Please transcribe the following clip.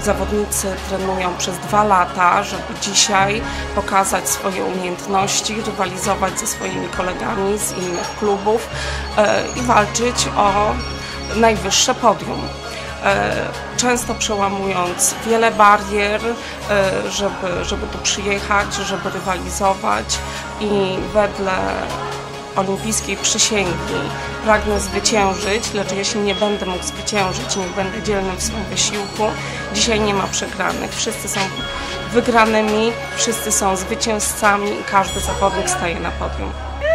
Zawodnicy trenują przez 2 lata, żeby dzisiaj pokazać swoje umiejętności, rywalizować ze swoimi kolegami z innych klubów i walczyć o najwyższe podium. Często przełamując wiele barier, żeby tu przyjechać, żeby rywalizować i wedle olimpijskiej przysięgi pragnę zwyciężyć, lecz jeśli nie będę mógł zwyciężyć, nie będę dzielny w swoim wysiłku, dzisiaj nie ma przegranych. Wszyscy są wygranymi, wszyscy są zwycięzcami i każdy zawodnik staje na podium.